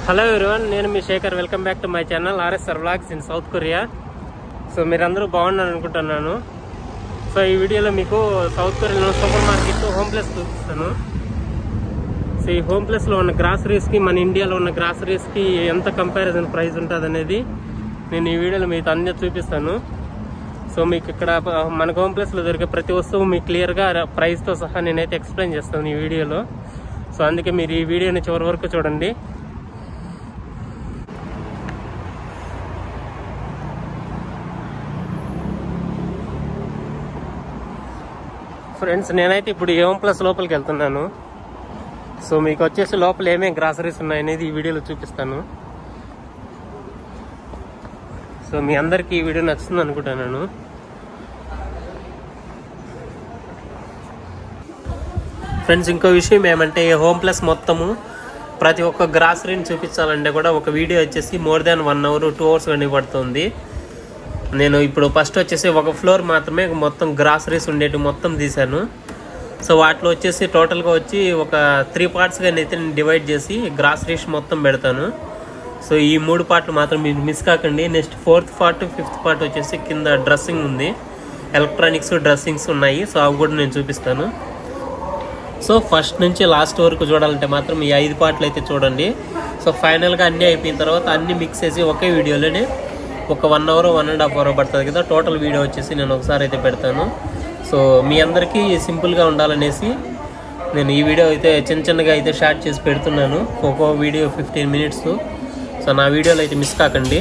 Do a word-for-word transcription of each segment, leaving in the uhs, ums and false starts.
Hello everyone, నేను మీ Shekhar. Welcome back to my channel RSR vlogs in south Korea. So మీరందరూ బాగున్నారు అనుకుంటున్నాను. సో ఈ వీడియోలో మీకు సౌత్ కొరియాలో సూపర్ మార్కెట్ హోమ్ ప్లేస్ చూపిస్తాను. సో ఈ హోమ్ ప్లేస్లో ఉన్న గ్రాసరీస్కి మన ఇండియాలో ఉన్న గ్రాసరీస్కి ఎంత కంపారిజన్ ప్రైస్ ఉంటుంది అనేది నేను ఈ వీడియోలో మీకు అన్నీ చూపిస్తాను. సో మీకు ఇక్కడ మన హోమ్ ప్లేస్లో దొరికే ప్రతి వస్తువు మీకు క్లియర్గా ప్రైస్తో సహా నేనైతే ఎక్స్ప్లెయిన్ చేస్తాను ఈ వీడియోలో. సో అందుకే మీరు ఈ వీడియోని చివరి వరకు చూడండి. ఫ్రెండ్స్, నేనైతే ఇప్పుడు ఈ హోమ్ ప్లస్ లోపలికి వెళ్తున్నాను. సో మీకు వచ్చేసి లోపల ఏమేమి గ్రాసరీస్ ఉన్నాయనేది ఈ వీడియోలో చూపిస్తాను. సో మీ అందరికీ ఈ వీడియో నచ్చుతుంది అనుకుంటున్నాను. ఫ్రెండ్స్, ఇంకో విషయం ఏమంటే ఈ హోమ్ ప్లస్ మొత్తము ప్రతి ఒక్క గ్రాసరీని చూపించాలంటే కూడా ఒక వీడియో వచ్చేసి more than one hour two hours కానీ పడుతుంది. నేను ఇప్పుడు ఫస్ట్ వచ్చేసి ఒక ఫ్లోర్ మాత్రమే మొత్తం గ్రాసరీస్ ఉండేవి మొత్తం తీశాను. సో వాటిలో వచ్చేసి టోటల్గా వచ్చి ఒక త్రీ పార్ట్స్గా అయితే నేను డివైడ్ చేసి గ్రాసరీస్ మొత్తం పెడతాను. సో ఈ మూడు పార్ట్లు మాత్రం మీరు మిస్ కాకండి. Next fourth part fifth part వచ్చేసి కింద డ్రెస్సింగ్ ఉంది, ఎలక్ట్రానిక్స్ డ్రెస్సింగ్స్ ఉన్నాయి. సో అవి కూడా నేను చూపిస్తాను. సో ఫస్ట్ నుంచి లాస్ట్ వరకు చూడాలంటే మాత్రం ఈ ఐదు పార్ట్లు అయితే చూడండి. సో ఫైనల్గా అన్నీ అయిపోయిన తర్వాత అన్నీ మిక్స్ చేసి ఒకే వీడియోలోనే ఒక one hour one and half hour పడుతుంది కదా, టోటల్ వీడియో వచ్చేసి నేను ఒకసారి అయితే పెడతాను. సో మీ అందరికీ సింపుల్గా ఉండాలనేసి నేను ఈ వీడియో అయితే చిన్న చిన్నగా అయితే షార్ట్ చేసి పెడుతున్నాను. ఒక్కో వీడియో ఫిఫ్టీన్ మినిట్స్. సో నా వీడియోలో అయితే మిస్ కాకండి.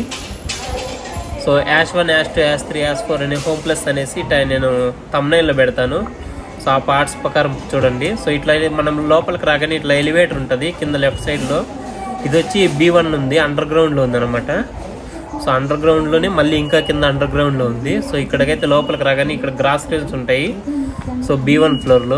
So hash one hash two hash three hash four అనే హోమ్ ప్లస్ అనేసి నేను థంబ్నైల్లో పెడతాను. సో ఆ పార్ట్స్ ప్రకారం చూడండి. సో ఇట్లా మనం లోపలికి రాగానే ఇట్లా ఎలివేటర్ ఉంటుంది కింద లెఫ్ట్ సైడ్లో. ఇది వచ్చి బీ వన్ ఉంది, అండర్ గ్రౌండ్లో ఉందన్నమాట. సో అండర్ గ్రౌండ్లోనే మళ్ళీ ఇంకా కింద అండర్ గ్రౌండ్లో ఉంది. సో ఇక్కడికైతే లోపలికి రాగానే ఇక్కడ గ్రాసరీస్ ఉంటాయి. సో బీ వన్ ఫ్లోర్లో.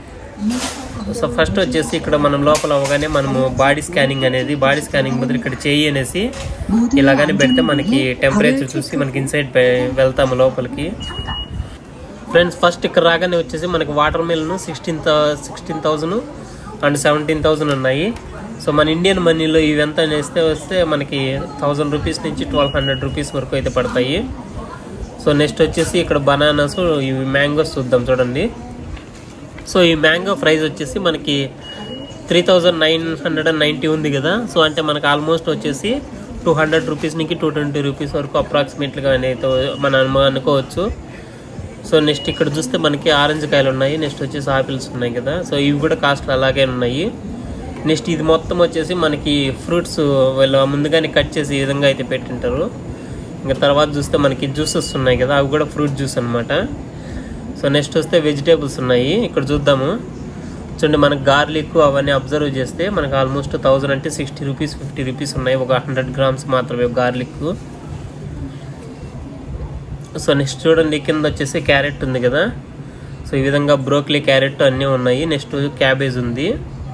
సో ఫస్ట్ వచ్చేసి ఇక్కడ మనం లోపల అవగానే మనము బాడీ స్కానింగ్ అనేది బాడీ స్కానింగ్ బదులు ఇక్కడ చేయి అనేసి ఇలాగానే పెడితే మనకి టెంపరేచర్ చూసి మనకి ఇన్సైడ్ వెళ్తాము లోపలికి. ఫ్రెండ్స్, ఫస్ట్ ఇక్కడ రాగానే వచ్చేసి మనకి వాటర్ మిల్ను sixteen sixteen thousand and seventeen thousand ఉన్నాయి. సో మన ఇండియన్ మనీలో ఇవంతా వేస్తే వస్తే మనకి థౌజండ్ రూపీస్ నుంచి ట్వెల్వ్ హండ్రెడ్ రూపీస్ వరకు అయితే పడతాయి. సో నెక్స్ట్ వచ్చేసి ఇక్కడ బనానాస్, ఇవి మ్యాంగోస్ చూద్దాం చూడండి. సో ఈ మ్యాంగో ప్రైస్ వచ్చేసి మనకి త్రీ థౌజండ్ నైన్ హండ్రెడ్ అండ్ నైంటీ ఉంది కదా. సో అంటే మనకు ఆల్మోస్ట్ వచ్చేసి టూ హండ్రెడ్ రూపీస్ నుంచి టూ ట్వంటీ రూపీస్ వరకు అప్రాక్సిమేట్లీగా అయితే మనం అనుకోవచ్చు. సో నెక్స్ట్ ఇక్కడ చూస్తే మనకి ఆరెంజ్ కాయలు ఉన్నాయి. నెక్స్ట్ వచ్చేసి ఆపిల్స్ ఉన్నాయి కదా. సో ఇవి కూడా కాస్ట్ అలాగే ఉన్నాయి. నెక్స్ట్ ఇది మొత్తం వచ్చేసి మనకి ఫ్రూట్స్ వీళ్ళు ముందుగానే కట్ చేసి ఈ విధంగా అయితే పెట్టింటారు. ఇంకా తర్వాత చూస్తే మనకి జ్యూసెస్ ఉన్నాయి కదా, అవి కూడా ఫ్రూట్ జ్యూస్ అనమాట. సో నెక్స్ట్ వస్తే వెజిటేబుల్స్ ఉన్నాయి. ఇక్కడ చూద్దాము చూడండి, మనకి గార్లిక్ అవన్నీ అబ్జర్వ్ చేస్తే మనకు ఆల్మోస్ట్ థౌజండ్ అంటే సిక్స్టీ రూపీస్ ఫిఫ్టీ రూపీస్ ఉన్నాయి. ఒక హండ్రెడ్ గ్రామ్స్ మాత్రమే గార్లిక్. సో నెక్స్ట్ చూడండి కింద వచ్చేసి క్యారెట్ ఉంది కదా. సో ఈ విధంగా బ్రోకలీ, క్యారెట్ అన్నీ ఉన్నాయి. నెక్స్ట్ క్యాబేజ్ ఉంది.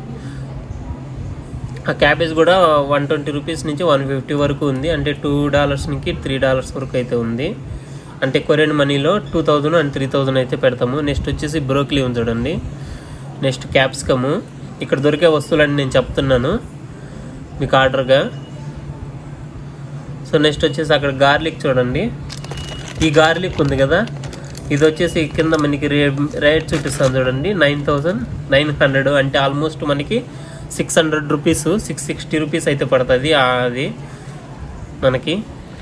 ఆ క్యాబేజ్ కూడా వన్ ట్వంటీ రూపీస్ నుంచి వన్ ఫిఫ్టీ వరకు ఉంది. అంటే టూ డాలర్స్ నుంచి త్రీ డాలర్స్ వరకు అయితే ఉంది. అంటే కొరియన్ మనీలో two thousand and three thousand అయితే పెడతాము. నెక్స్ట్ వచ్చేసి బ్రోకలీ ఉంది చూడండి. Next capsicum. ఇక్కడ దొరికే వస్తువులన్నీ నేను చెప్తున్నాను మీకు ఆర్డర్గా. సో నెక్స్ట్ వచ్చేసి అక్కడ గార్లిక్ చూడండి. ఈ గార్లిక్ ఉంది కదా, ఇది వచ్చేసి కింద మనకి రే రేట్ చూపిస్తాను చూడండి. నైన్ థౌజండ్ నైన్ హండ్రెడ్ అంటే ఆల్మోస్ట్ మనకి six hundred rupees six sixty rupees అయితే పడుతుంది అది మనకి.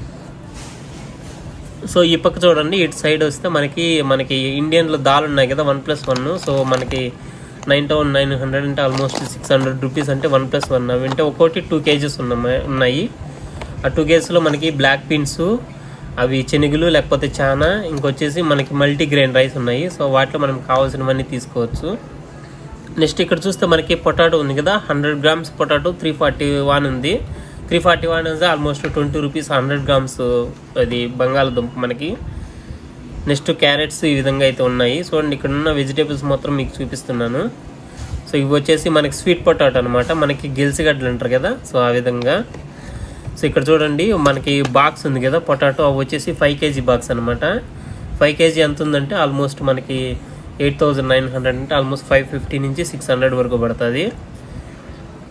సో ఈ పక్క చూడండి, ఇటు సైడ్ వస్తే మనకి మనకి ఇండియన్లో దాల్ ఉన్నాయి కదా వన్ ప్లస్ వన్. సో మనకి నైన్ థౌసండ్ నైన్ హండ్రెడ్ అంటే ఆల్మోస్ట్ సిక్స్ హండ్రెడ్ రూపీస్ అంటే వన్ ప్లస్ వన్. అవి అంటే ఒక్కోటి టూ కేజెస్ ఉన్నాయి ఉన్నాయి ఆ టూ కేజెస్లో మనకి బ్లాక్ బీన్స్, అవి శనగలు లేకపోతే చానా, ఇంకొచ్చేసి మనకి మల్టీగ్రెయిన్ రైస్ ఉన్నాయి. సో వాటిలో మనం కావాల్సినవన్నీ తీసుకోవచ్చు. నెక్స్ట్ ఇక్కడ చూస్తే మనకి పొటాటో ఉంది కదా, hundred grams potato three forty one ఉంది. త్రీ ఫార్టీ వన్ అంటే almost twenty rupees hundred grams అది బంగాళదుంప మనకి. నెక్స్ట్ క్యారెట్స్ ఈ విధంగా అయితే ఉన్నాయి. చూడండి ఇక్కడ ఉన్న వెజిటేబుల్స్ మొత్తం మీకు చూపిస్తున్నాను. సో ఇవి వచ్చేసి మనకి స్వీట్ పొటాటో అనమాట, మనకి గెలిసిగడ్డలు అంటారు కదా. సో ఆ విధంగా. సో ఇక్కడ చూడండి మనకి బాక్స్ ఉంది కదా పొటాటో, అవి వచ్చేసి ఫైవ్ కేజీ బాక్స్ అనమాట. ఫైవ్ కేజీ ఎంత ఉందంటే ఆల్మోస్ట్ మనకి ఎయిట్ థౌజండ్ నైన్ హండ్రెడ్ అంటే ఆల్మోస్ట్ ఫైవ్ ఫిఫ్టీ నుంచి సిక్స్ హండ్రెడ్ వరకు పడుతుంది.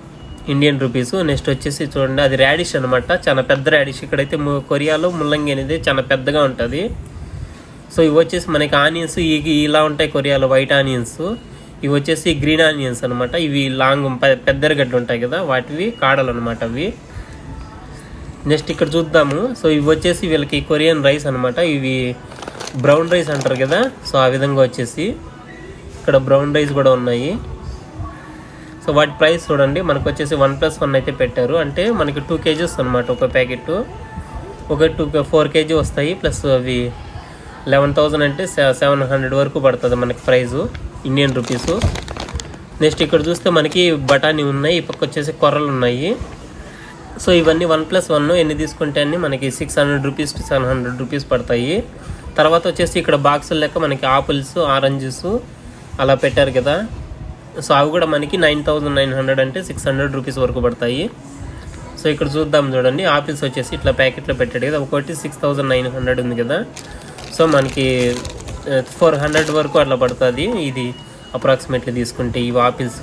Indian rupees. నెక్స్ట్ వచ్చేసి చూడండి అది రాడిష్ అనమాట, చాలా పెద్ద రాడిష్. ఇక్కడైతే కొరియాలో ముల్లంగి అనేది చాలా పెద్దగా ఉంటుంది. సో ఇవి వచ్చేసి మనకి ఆనియన్స్ ఇలా ఉంటాయి కొరియాలో, వైట్ ఆనియన్స్. ఇవి వచ్చేసి గ్రీన్ ఆనియన్స్ అనమాట. ఇవి లాంగ్ పెద్ద గడ్డలు ఉంటాయి కదా, వాటివి కాడలు అనమాట అవి. నెక్స్ట్ ఇక్కడ చూద్దాము. సో ఇవి వచ్చేసి వీళ్ళకి కొరియన్ రైస్ అనమాట. ఇవి బ్రౌన్ రైస్ అంటారు కదా, సో ఆ విధంగా వచ్చేసి ఇక్కడ బ్రౌన్ రైస్ కూడా ఉన్నాయి. సో వాటి ప్రైస్ చూడండి, మనకు వచ్చేసి వన్ ప్లస్ వన్ అయితే పెట్టారు. అంటే మనకి టూ కేజీస్ అనమాట ఒక ప్యాకెట్, ఒక టూ ఫోర్ కేజీ వస్తాయి. ప్లస్ అవి లెవెన్ థౌజండ్ అంటే సెవెన్ హండ్రెడ్ వరకు పడుతుంది మనకి ప్రైజు ఇండియన్ రూపీసు. నెక్స్ట్ ఇక్కడ చూస్తే మనకి బఠానీ ఉన్నాయి, ఈ పక్క వచ్చేసి కొర్రలు ఉన్నాయి. సో ఇవన్నీ వన్ ప్లస్ వన్ ఎన్ని తీసుకుంటే అన్ని మనకి six hundred rupees to seven hundred rupees పడతాయి. తర్వాత వచ్చేసి ఇక్కడ బాక్సుల లెక్క మనకి ఆపిల్స్, ఆరెంజెస్ అలా పెట్టారు కదా, సో అవి కూడా మనకి నైన్ థౌజండ్ నైన్ హండ్రెడ్ అంటే సిక్స్ హండ్రెడ్ రూపీస్ వరకు పడతాయి. సో ఇక్కడ చూద్దాం చూడండి, ఆపిల్స్ వచ్చేసి ఇట్లా ప్యాకెట్లో పెట్టాడు కదా, ఒకటి సిక్స్ థౌజండ్ నైన్ హండ్రెడ్ ఉంది కదా, సో మనకి ఫోర్ హండ్రెడ్ వరకు అట్లా పడుతుంది ఇది అప్రాక్సిమేట్లీ తీసుకుంటే ఇవి ఆపిల్స్.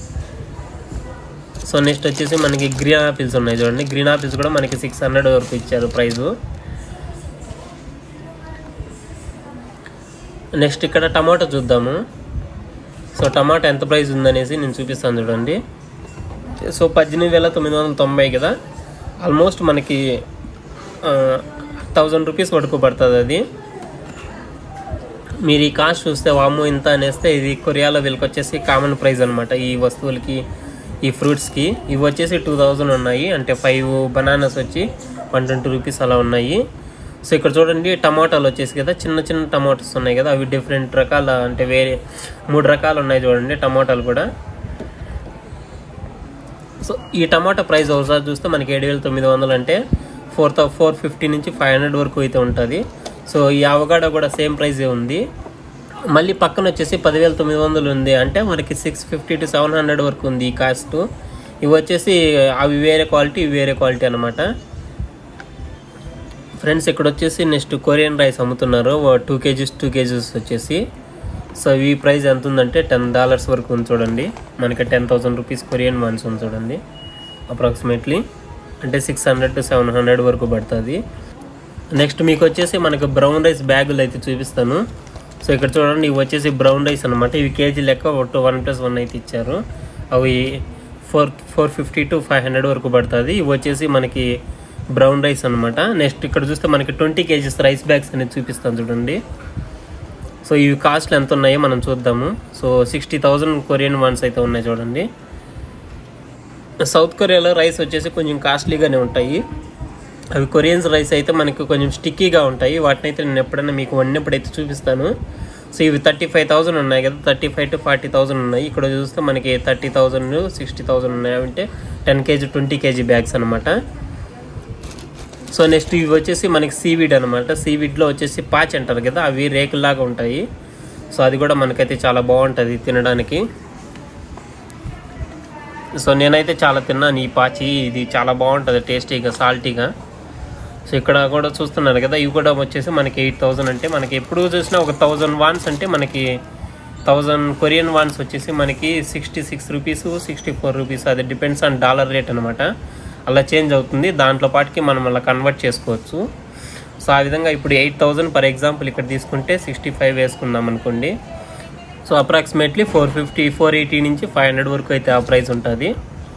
సో నెక్స్ట్ వచ్చేసి మనకి గ్రీన్ ఆపిల్స్ ఉన్నాయి చూడండి, గ్రీన్ ఆపిల్స్ కూడా మనకి సిక్స్ హండ్రెడ్ వరకు ఇచ్చారు ప్రైజు. నెక్స్ట్ ఇక్కడ టమాటో చూద్దాము. సో టమాటా ఎంత ప్రైస్ ఉందనేసి నేను చూపిస్తాను చూడండి. సో పద్దెనిమిది వేల తొమ్మిది వందల తొంభై కదా, ఆల్మోస్ట్ మనకి థౌజండ్ రూపీస్ వరకు పడుతుంది అది. మీరు ఈ కాస్ట్ చూస్తే వాము ఇంత అనేస్తే ఇది కొరియాలో వీళ్ళకి వచ్చేసి కామన్ ప్రైస్ అనమాట ఈ వస్తువులకి, ఈ ఫ్రూట్స్కి. ఇవి వచ్చేసి టూ థౌజండ్ ఉన్నాయి, అంటే ఫైవ్ బనానాస్ వచ్చి వన్ ట్వంటీ రూపీస్ అలా ఉన్నాయి. సో ఇక్కడ చూడండి టమాటాలు వచ్చేసి కదా, చిన్న చిన్న టమాటోస్ ఉన్నాయి కదా, అవి డిఫరెంట్ రకాల అంటే వేరే మూడు రకాలు ఉన్నాయి చూడండి టమాటాలు కూడా. సో ఈ టమాటా ప్రైస్ ఒకసారి చూస్తే మనకి ఏడు వేల తొమ్మిది వందలు అంటే ఫోర్ థౌ ఫోర్ ఫిఫ్టీ నుంచి ఫైవ్ హండ్రెడ్ వరకు అయితే ఉంటుంది. సో ఈ అవగాడో కూడా సేమ్ ప్రైజే ఉంది. మళ్ళీ పక్కన వచ్చేసి పదివేల తొమ్మిది వందలు ఉంది, అంటే మనకి six fifty to seven hundred వరకు ఉంది ఈ కాస్ట్. ఇవి వచ్చేసి అవి వేరే క్వాలిటీ, ఇవి వేరే క్వాలిటీ అనమాట. ఫ్రెండ్స్ ఇక్కడ వచ్చేసి నెక్స్ట్ కొరియన్ రైస్ అమ్ముతున్నారు, టూ కేజీస్ టూ కేజీస్ వచ్చేసి. సో ఈ ప్రైస్ ఎంత ఉందంటే టెన్ డాలర్స్ వరకు ఉంది చూడండి, మనకి ten thousand rupees Korean wons ఉంది చూడండి అప్రాక్సిమేట్లీ, అంటే six hundred to seven hundred వరకు పడుతుంది. నెక్స్ట్ మీకు వచ్చేసి మనకి బ్రౌన్ రైస్ బ్యాగులు అయితే చూపిస్తాను. సో ఇక్కడ చూడండి ఇవి వచ్చేసి బ్రౌన్ రైస్ అనమాట, ఇవి కేజీ లెక్క ఒక వన్ ప్లస్ వన్ అయితే ఇచ్చారు. అవి four four fifty to five hundred వరకు పడుతుంది. ఇవి వచ్చేసి మనకి బ్రౌన్ రైస్ అనమాట. నెక్స్ట్ ఇక్కడ చూస్తే మనకి ట్వంటీ కేజీస్ రైస్ బ్యాగ్స్ అనేది చూపిస్తాను చూడండి. సో ఇవి కాస్ట్లు ఎంత ఉన్నాయో మనం చూద్దాము. So sixty thousand Korean wons అయితే ఉన్నాయి చూడండి. సౌత్ కొరియాలో రైస్ వచ్చేసి కొంచెం కాస్ట్లీగానే ఉంటాయి. అవి కొరియన్స్ రైస్ అయితే మనకి కొంచెం స్టిక్కీగా ఉంటాయి, వాటిని అయితే నేను ఎప్పుడైనా మీకు వండినప్పుడు అయితే చూపిస్తాను. సో ఇవి థర్టీ ఫైవ్ థౌసండ్ ఉన్నాయి కదా, thirty five to forty thousand ఉన్నాయి. ఇక్కడ చూస్తే మనకి థర్టీ థౌసండ్ సిక్స్టీ థౌసండ్ ఉన్నాయి, అంటే ten KG twenty KG bags అనమాట. సో నెక్స్ట్ ఇవి వచ్చేసి మనకి సీవీడ్ అనమాట. సీవీడ్లో వచ్చేసి పాచ్ అంటారు కదా, అవి రేకుల్లాగా ఉంటాయి. సో అది కూడా మనకైతే చాలా బాగుంటుంది తినడానికి. సో నేనైతే చాలా తిన్నాను ఈ పాచి, ఇది చాలా బాగుంటుంది టేస్టీగా సాల్టీగా. సో ఇక్కడ కూడా చూస్తున్నారు కదా, ఇవి కూడా వచ్చేసి మనకి ఎయిట్ థౌజండ్ అంటే మనకి ఎప్పుడు చూసినా ఒక థౌజండ్ వాన్స్ అంటే మనకి థౌజండ్ కొరియన్ వాన్స్ వచ్చేసి మనకి sixty six rupees sixty four rupees అది డిపెండ్స్ ఆన్ డాలర్ రేట్ అనమాట, అలా చేంజ్ అవుతుంది. దాంట్లో పాటికి మనం అలా కన్వర్ట్ చేసుకోవచ్చు. సో ఆ విధంగా ఇప్పుడు ఎయిట్ థౌజండ్ ఫర్ ఎగ్జాంపుల్ ఇక్కడ తీసుకుంటే సిక్స్టీ ఫైవ్ వేసుకుందాం అనుకోండి. So approximately four fifty four eighty నుంచి ఫైవ్ హండ్రెడ్ వరకు అయితే ఆ ప్రైస్ ఉంటుంది.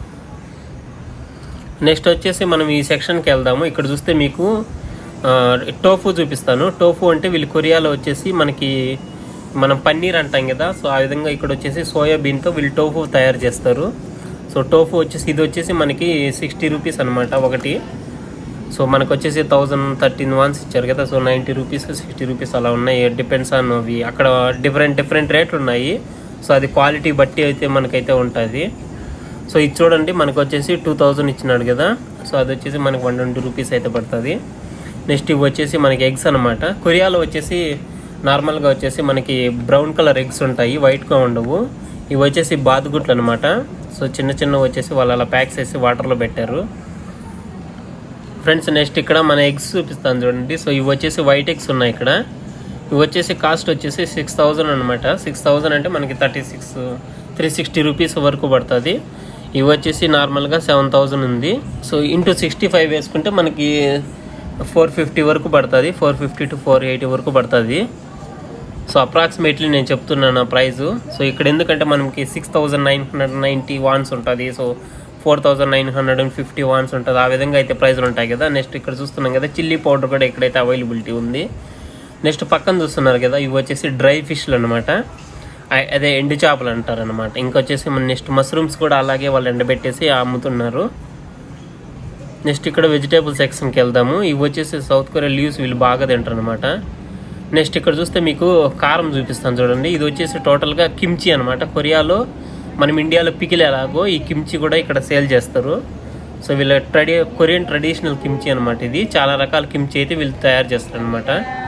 నెక్స్ట్ వచ్చేసి మనం ఈ సెక్షన్కి వెళ్దాము. ఇక్కడ చూస్తే మీకు టోఫు చూపిస్తాను. టోఫు అంటే వీళ్ళు కొరియాలో వచ్చేసి మనకి మనం పన్నీర్ అంటాం కదా, సో ఆ విధంగా ఇక్కడ వచ్చేసి సోయాబీన్తో వీళ్ళు టోఫు తయారు చేస్తారు. సో టోఫు వచ్చేసి ఇది వచ్చేసి మనకి సిక్స్టీ రూపీస్ అనమాట ఒకటి. సో మనకు వచ్చేసి థౌజండ్ థర్టీన్ వాన్స్ ఇచ్చారు కదా, so ninety rupees sixty rupees అలా ఉన్నాయి, డిపెండ్స్ ఆన్ అవి అక్కడ డిఫరెంట్ డిఫరెంట్ రేట్లు ఉన్నాయి. సో అది క్వాలిటీ బట్టి అయితే మనకైతే ఉంటుంది. సో ఇది చూడండి మనకు వచ్చేసి టూ థౌజండ్ ఇచ్చినాడు కదా, సో అది వచ్చేసి మనకి వన్ ట్వంటీ రూపీస్ అయితే పడుతుంది. నెక్స్ట్ ఇవి వచ్చేసి మనకి ఎగ్స్ అనమాట. కొరియాలో వచ్చేసి నార్మల్గా వచ్చేసి మనకి బ్రౌన్ కలర్ ఎగ్స్ ఉంటాయి, వైట్గా ఉండవు. ఇవి వచ్చేసి బాతుగుట్లు అనమాట. సో చిన్న చిన్న వచ్చేసి వాళ్ళు అలా ప్యాక్ చేసి వాటర్లో పెట్టారు. ఫ్రెండ్స్ నెక్స్ట్ ఇక్కడ మన ఎగ్స్ చూపిస్తాను చూడండి. సో ఇవి వచ్చేసి వైట్ ఎగ్స్ ఉన్నాయి ఇక్కడ. ఇవి వచ్చేసి కాస్ట్ వచ్చేసి సిక్స్ థౌజండ్ అనమాట. సిక్స్ థౌజండ్ అంటే మనకి thirty six three sixty rupees వరకు పడుతుంది. ఇవి వచ్చేసి నార్మల్గా సెవెన్ థౌజండ్ ఉంది. సో ఇంటూ సిక్స్టీ ఫైవ్ వేసుకుంటే మనకి ఫోర్ ఫిఫ్టీ వరకు పడుతుంది, four fifty to four eighty వరకు పడుతుంది. సో అప్రాక్సిమేట్లీ నేను చెప్తున్నాను ఆ ప్రైజు. సో ఇక్కడ ఎందుకంటే మనకి six thousand nine hundred ninety wons ఉంటుంది, so four thousand nine hundred and fifty wons ఉంటుంది, ఆ విధంగా అయితే ప్రైజులు ఉంటాయి కదా. నెక్స్ట్ ఇక్కడ చూస్తున్నాం కదా చిల్లీ పౌడర్ కూడా ఇక్కడైతే అవైలబిలిటీ ఉంది. నెక్స్ట్ పక్కన చూస్తున్నారు కదా ఇవి వచ్చేసి డ్రై ఫిష్లు అనమాట, అదే ఎండు చేపలు అంటారు అనమాట. ఇంకొచ్చేసి మన నెక్స్ట్ మష్రూమ్స్ కూడా అలాగే వాళ్ళు ఎండబెట్టేసి అమ్ముతున్నారు. నెక్స్ట్ ఇక్కడ వెజిటేబుల్ సెక్షన్కి వెళ్దాము. ఇవి వచ్చేసి సౌత్ కొరియా లీవ్స్ వీళ్ళు బాగా తింటారు అనమాట. నెక్స్ట్ ఇక్కడ చూస్తే మీకు కారం చూపిస్తాను చూడండి. ఇది వచ్చేసి టోటల్గా కిమ్చి అనమాట. కొరియాలో మనం ఇండియాలో పికిల్ ఎలాగో ఈ కిమ్చి కూడా ఇక్కడ సేల్ చేస్తారు. సో వీళ్ళ ట్రెడి కొరియన్ ట్రెడిషనల్ కిమ్చి అనమాట. ఇది చాలా రకాల కిమ్చి అయితే వీళ్ళు తయారు చేస్తారు అనమాట.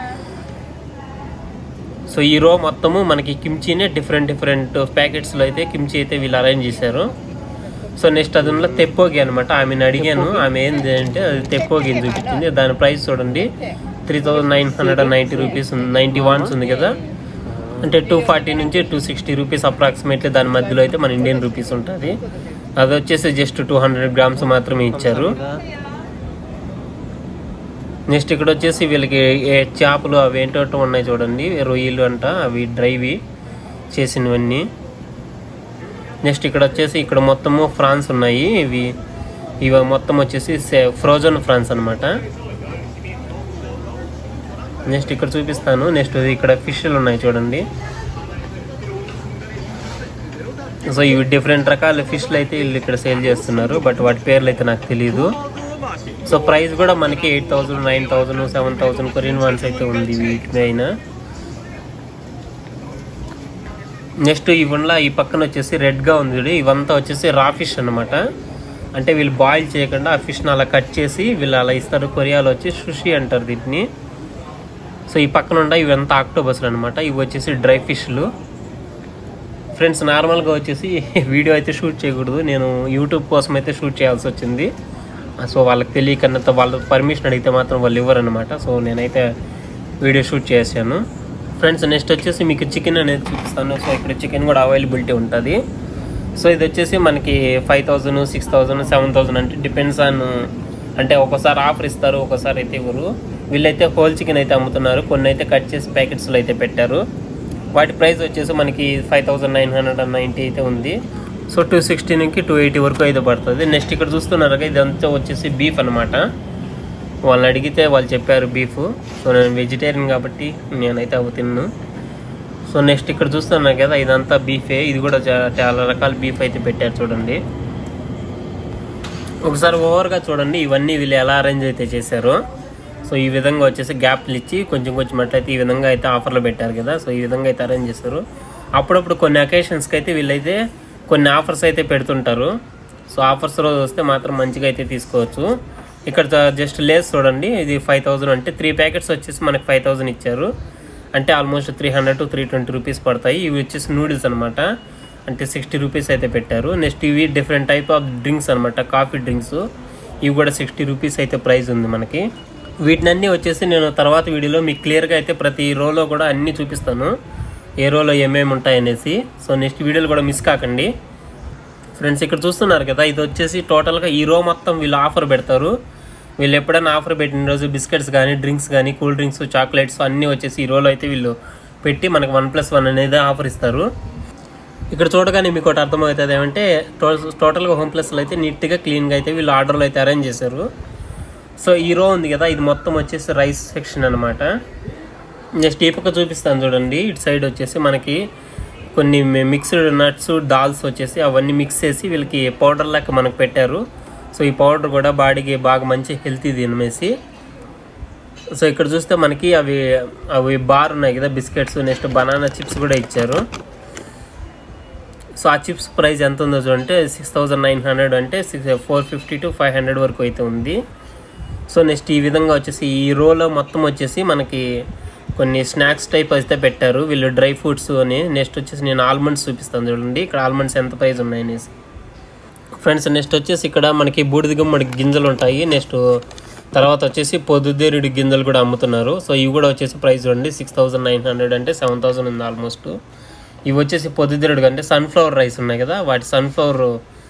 సో ఈ రో మొత్తము మనకి కిమ్చీనే డిఫరెంట్ డిఫరెంట్ ప్యాకెట్స్లో అయితే కిమ్చి అయితే వీళ్ళు అరేంజ్ చేశారు. సో నెక్స్ట్ అదులో తెప్పోగి అనమాట. ఆమెను అడిగాను, ఆమె ఏంటి అంటే అది తెప్పోగి అని చూపించింది. దాని ప్రైస్ చూడండి three thousand nine hundred and ninety rupees ninety wons ఉంది కదా, అంటే టూ ఫార్టీ నుంచి టూ సిక్స్టీ రూపీస్ అప్రాక్సిమేట్లీ దాని మధ్యలో అయితే మన ఇండియన్ రూపీస్ ఉంటుంది. అది వచ్చేసి జస్ట్ టూ హండ్రెడ్ గ్రామ్స్ మాత్రమే ఇచ్చారు. నెక్స్ట్ ఇక్కడ వచ్చేసి వీళ్ళకి చేపలు అవి ఏంటో ఉన్నాయి చూడండి, రొయ్యలు అంట, అవి డ్రైవి చేసినవన్నీ. నెక్స్ట్ ఇక్కడ వచ్చేసి ఇక్కడ మొత్తము ఫ్రాన్స్ ఉన్నాయి. ఇవి ఇవి మొత్తం వచ్చేసి ఫ్రోజన్ ఫ్రాన్స్ అనమాట. నెక్స్ట్ ఇక్కడ చూపిస్తాను. నెక్స్ట్ ఇక్కడ ఫిష్లు ఉన్నాయి చూడండి. సో ఇవి డిఫరెంట్ రకాల ఫిష్లు అయితే వీళ్ళు ఇక్కడ సేల్ చేస్తున్నారు, బట్ వాటి పేర్లు అయితే నాకు తెలియదు. సో ప్రైస్ కూడా మనకి eight thousand nine thousand seven thousand Korean wons అయితే ఉంది వీటి అయినా. నెక్స్ట్ ఇవన్న ఈ పక్కన వచ్చేసి రెడ్గా ఉంది, ఇవంతా వచ్చేసి రా ఫిష్ అనమాట. అంటే వీళ్ళు బాయిల్ చేయకుండా ఆ ఫిష్ని అలా కట్ చేసి వీళ్ళు అలా ఇస్తారు. కొరియాలో వచ్చి సుషి అంటారు దీన్ని. సో ఈ పక్కన ఉండ ఇవంతా ఆక్టోబస్లు అనమాట. ఇవి వచ్చేసి డ్రై ఫిష్లు. ఫ్రెండ్స్ నార్మల్గా వచ్చేసి వీడియో అయితే షూట్ చేయకూడదు, నేను యూట్యూబ్ కోసం అయితే షూట్ చేయాల్సి వచ్చింది. సో వాళ్ళకి తెలియకన్నంత వాళ్ళు పర్మిషన్ అడిగితే మాత్రం వాళ్ళు ఇవ్వరు అనమాట. సో నేనైతే వీడియో షూట్ చేశాను. ఫ్రెండ్స్ నెక్స్ట్ వచ్చేసి మీకు చికెన్ అనేది చూపిస్తాను. సో ఇక్కడ చికెన్ కూడా అవైలబిలిటీ ఉంటుంది. సో ఇది వచ్చేసి మనకి five thousand six thousand seven thousand అంటే డిపెండ్స్ ఆన్, అంటే ఒకసారి ఆఫర్ ఇస్తారు, ఒకసారి అయితే ఇవ్వరు. వీళ్ళైతే హోల్ చికెన్ అయితే అమ్ముతున్నారు, కొన్ని అయితే కట్ చేసి ప్యాకెట్స్లో అయితే పెట్టారు. వాటి ప్రైస్ వచ్చేసి మనకి five thousand nine hundred and ninety అయితే ఉంది. సో టూ సిక్స్టీ నుంచి టూ ఎయిటీ వరకు అయితే పడుతుంది. నెక్స్ట్ ఇక్కడ చూస్తున్నారు ఇదంతా వచ్చేసి బీఫ్ అనమాట. వాళ్ళని అడిగితే వాళ్ళు చెప్పారు బీఫ్. సో నేను వెజిటేరియన్ కాబట్టి నేనైతే అవి తిన్ను. సో నెక్స్ట్ ఇక్కడ చూస్తున్నారు కదా ఇదంతా బీఫే. ఇది కూడా చాలా రకాల బీఫ్ అయితే పెట్టారు చూడండి. ఒకసారి ఓవర్గా చూడండి ఇవన్నీ వీళ్ళు ఎలా అరేంజ్ అయితే చేశారో. సో ఈ విధంగా వచ్చేసి గ్యాప్లు ఇచ్చి కొంచెం కొంచెం అట్లయితే ఈ విధంగా అయితే ఆఫర్లో పెట్టారు కదా. సో ఈ విధంగా అయితే అరేంజ్ చేస్తారు. అప్పుడప్పుడు కొన్ని అకేషన్స్కి అయితే వీళ్ళైతే కొన్ని ఆఫర్స్ అయితే పెడుతుంటారు. సో ఆఫర్స్ రోజు వస్తే మాత్రం మంచిగా అయితే తీసుకోవచ్చు. ఇక్కడ జస్ట్ లేస్ చూడండి, ఇది ఫైవ్ థౌజండ్ అంటే త్రీ ప్యాకెట్స్ వచ్చేసి మనకి ఫైవ్ థౌజండ్ ఇచ్చారు. అంటే almost three hundred to three twenty rupees పడతాయి. ఇవి వచ్చేసి నూడిల్స్ అనమాట, అంటే సిక్స్టీ రూపీస్ అయితే పెట్టారు. నెక్స్ట్ ఇవి డిఫరెంట్ టైప్ ఆఫ్ డ్రింక్స్ అనమాట, కాఫీ డ్రింక్స్. ఇవి కూడా సిక్స్టీ రూపీస్ అయితే ప్రైస్ ఉంది మనకి. వీటినన్నీ వచ్చేసి నేను తర్వాత వీడియోలో మీకు క్లియర్గా అయితే ప్రతి రోలో కూడా అన్నీ చూపిస్తాను, ఏ రోలో ఏమేమి ఉంటాయనేసి. సో నెక్స్ట్ వీడియోలు కూడా మిస్ కాకండి ఫ్రెండ్స్. ఇక్కడ చూస్తున్నారు కదా ఇది వచ్చేసి టోటల్గా ఈ రో మొత్తం వీళ్ళు ఆఫర్ పెడతారు. వీళ్ళు ఎప్పుడైనా ఆఫర్ పెట్టిన రోజు బిస్కెట్స్ కానీ డ్రింక్స్ కానీ కూల్ డ్రింక్స్ చాక్లెట్స్ అన్నీ వచ్చేసి ఈ రోలో అయితే వీళ్ళు పెట్టి మనకు వన్ ప్లస్ వన్ అనేది ఆఫర్ ఇస్తారు. ఇక్కడ చూడగానే మీకు ఒకటి అర్థమవుతుంది ఏమంటే టోటల్గా హోమ్ ప్లస్లో అయితే నీట్గా క్లీన్గా అయితే వీళ్ళు ఆర్డర్లో అయితే అరేంజ్ చేశారు. సో ఈ రో ఉంది కదా ఇది మొత్తం వచ్చేసి రైస్ సెక్షన్ అనమాట. నెక్స్ట్ ఈ పక్క చూపిస్తాను చూడండి. ఇటు సైడ్ వచ్చేసి మనకి కొన్ని మిక్స్డ్ నట్స్ దాల్స్ వచ్చేసి అవన్నీ మిక్స్ చేసి వీళ్ళకి పౌడర్ లెక్క మనకు పెట్టారు. సో ఈ పౌడర్ కూడా బాడీకి బాగా మంచి హెల్తీ తినేసి. సో ఇక్కడ చూస్తే మనకి అవి అవి బార్ ఉన్నాయి కదా బిస్కెట్స్, నెక్స్ట్ బనానా చిప్స్ కూడా ఇచ్చారు. సో ఆ చిప్స్ ప్రైస్ ఎంత ఉందో చూడంటే సిక్స్ థౌజండ్ నైన్ హండ్రెడ్ అంటే six four fifty to five hundred వరకు అయితే ఉంది. సో నెక్స్ట్ ఈ విధంగా వచ్చేసి ఈ రోలో మొత్తం వచ్చేసి మనకి కొన్ని స్నాక్స్ టైప్ అయితే పెట్టారు వీళ్ళు, డ్రై ఫ్రూట్స్ అని. నెక్స్ట్ వచ్చేసి నేను ఆల్మండ్స్ చూపిస్తాను చూడండి ఇక్కడ ఆల్మండ్స్ ఎంత ప్రైస్ ఉన్నాయనేసి ఫ్రెండ్స్. నెక్స్ట్ వచ్చేసి ఇక్కడ మనకి బూడిద గుమ్మడి గింజలు ఉంటాయి. నెక్స్ట్ తర్వాత వచ్చేసి పొద్దుదేరుడి గింజలు కూడా అమ్ముతున్నారు. సో ఇవి కూడా వచ్చేసి ప్రైస్ చూడండి సిక్స్ థౌజండ్ నైన్ హండ్రెడ్ అంటే సెవెన్ థౌజండ్ ఉంది ఆల్మోస్ట్. ఇవి వచ్చేసి పొద్దుదేరుడు అంటే సన్ఫ్లవర్ రైస్ ఉన్నాయి కదా వాటి సన్ఫ్లవర్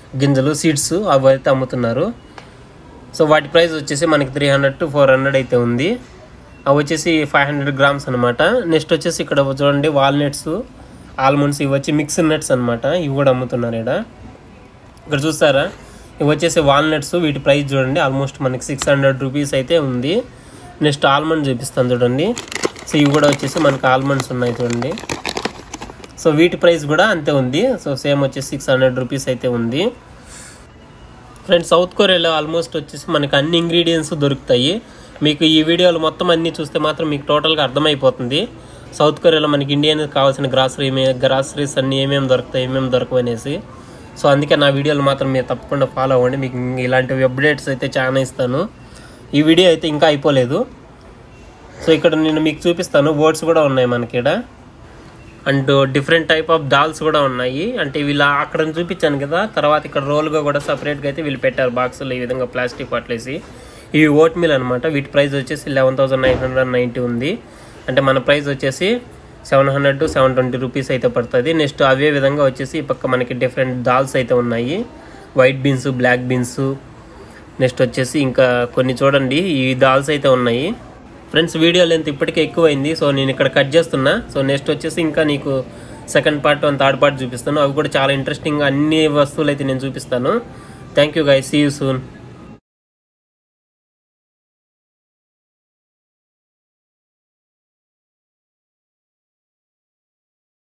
గింజలు సీడ్స్ అవి అయితే అమ్ముతున్నారు. సో వాటి ప్రైస్ వచ్చేసి మనకి three hundred to four hundred అయితే ఉంది. అవి వచ్చేసి ఫైవ్ హండ్రెడ్ గ్రామ్స్ అనమాట. నెక్స్ట్ వచ్చేసి ఇక్కడ చూడండి వాల్నట్స్, ఆల్మండ్స్, ఇవి వచ్చి మిక్స్డ్ నట్స్ అనమాట. ఇవి కూడా అమ్ముతున్నారు ఇక్కడ. ఇక్కడ చూస్తారా, ఇవి వచ్చేసి వాల్నట్స్. వీటి ప్రైస్ చూడండి ఆల్మోస్ట్ మనకి సిక్స్ హండ్రెడ్ రూపీస్ అయితే ఉంది. నెక్స్ట్ ఆల్మండ్ చూపిస్తాను చూడండి. సో ఇవి కూడా వచ్చేసి మనకి ఆల్మండ్స్ ఉన్నాయి చూడండి. సో వీటి ప్రైస్ కూడా అంతే ఉంది. సో సేమ్ వచ్చేసి సిక్స్ హండ్రెడ్ రూపీస్ అయితే ఉంది. ఫ్రెండ్స్, సౌత్ కొరియాలో ఆల్మోస్ట్ వచ్చేసి మనకి అన్ని ఇంగ్రీడియంట్స్ దొరుకుతాయి. మీకు ఈ వీడియోలు మొత్తం అన్నీ చూస్తే మాత్రం మీకు టోటల్గా అర్థమైపోతుంది సౌత్ కొరియాలో మనకి ఇండియన్ కావాల్సిన గ్రాసరీ గ్రాసరీస్ అన్నీ ఏమేమి దొరుకుతాయి, ఏమేమి దొరకవు అనేసి. సో అందుకే నా వీడియోలు మాత్రం మీరు తప్పకుండా ఫాలో అవ్వండి. మీకు ఇలాంటివి అప్డేట్స్ అయితే చాలా ఇస్తాను. ఈ వీడియో అయితే ఇంకా అయిపోలేదు. సో ఇక్కడ నేను మీకు చూపిస్తాను. వర్డ్స్ కూడా ఉన్నాయి మనకి ఇక్కడ. And different type of dals కూడా ఉన్నాయి. అంటే వీళ్ళ అక్కడ చూపించాను కదా, తర్వాత ఇక్కడ రోల్గా కూడా సపరేట్గా అయితే వీళ్ళు పెట్టారు బాక్సులు ఈ విధంగా ప్లాస్టిక్ పట్లేసి. ఇవి ఓట్ మీల్ అనమాట. వీటి ప్రైస్ వచ్చేసి eleven thousand nine hundred ninety ఉంది. అంటే మన ప్రైస్ వచ్చేసి seven hundred to seven twenty rupees అయితే పడుతుంది. నెక్స్ట్ అవే విధంగా వచ్చేసి ఈ పక్క మనకి డిఫరెంట్ దాల్స్ అయితే ఉన్నాయి. White beans, black beans, next వచ్చేసి ఇంకా కొన్ని చూడండి ఈ దాల్స్ అయితే ఉన్నాయి. ఫ్రెండ్స్, వీడియో లెంత్ ఇప్పటికే ఎక్కువైంది. సో నేను ఇక్కడ కట్ చేస్తున్నా. సో నెక్స్ట్ వచ్చేసి ఇంకా నీకు second part one third part చూపిస్తాను. అవి కూడా చాలా ఇంట్రెస్టింగ్ అన్ని వస్తువులు అయితే నేను చూపిస్తాను. Thank you guys, see you soon.